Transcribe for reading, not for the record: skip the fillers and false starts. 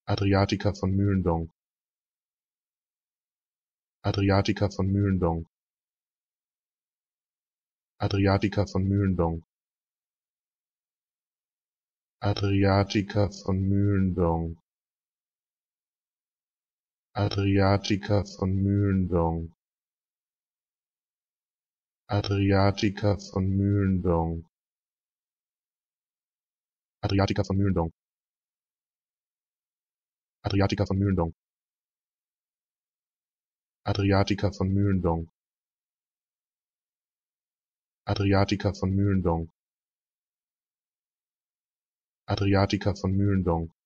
Adriatica von Mühlendonk, Adriatica von Mühlendonk, Adriatica von Mühlendonk, Adriatica von Mühlendonk, Adriatica von Mühlendonk, Adriatica von Mühlendonk, Adriatica von Mühlendonk, Adriatica von Mühlendonk, Adriatica von Mühlendonk, Adriatica von Mühlendonk, Adriatica von Mühlendonk,